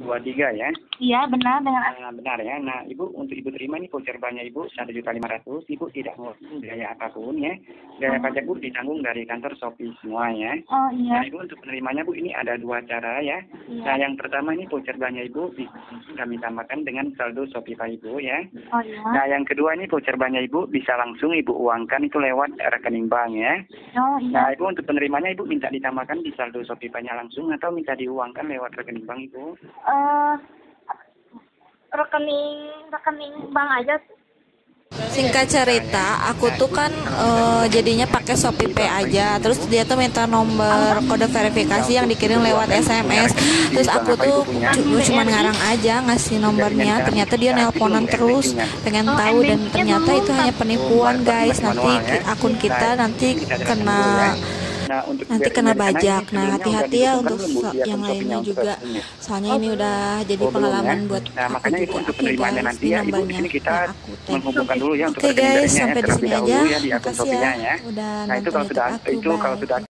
23 ya. Iya, benar dengan Benar ya. Nah, Ibu untuk Ibu terima ini voucher banyak Ibu 1.500.000. Ibu tidak mau biaya apapun ya. Biaya pajak Bu ditanggung dari kantor Shopee semua ya. Oh Nah, iya. Ibu untuk penerimanya Bu ini ada dua cara ya. Iya. Nah, yang pertama ini voucher banyak Ibu kami tambahkan dengan saldo Shopee Pay Ibu ya. Oh iya. Nah, yang kedua ini voucher banyak Ibu bisa langsung Ibu uangkan itu lewat rekening bank ya. Oh iya. Nah, Ibu untuk penerimanya Ibu minta ditambahkan di saldo Shopee Pay-nya langsung atau minta diuangkan lewat rekening bank Ibu? Rekening bank aja. Singkat cerita, aku tuh kan jadinya pakai Shopee Pay aja. Terus dia tuh minta nomor kode verifikasi yang dikirim lewat SMS. Terus aku tuh cuma ngarang aja ngasih nomornya. Ternyata dia nelponan terus, pengen tahu, dan ternyata itu hanya penipuan guys. Nanti akun kita nanti kena bajak. Nah, hati-hati ya untuk yang lainnya juga. Soalnya ini udah jadi pengalaman buat aku juga. Oke guys, ini nomornya yang aku tag. Oke guys, sampai di sini aja. Makasih ya udah nonton YouTube aku. Bye.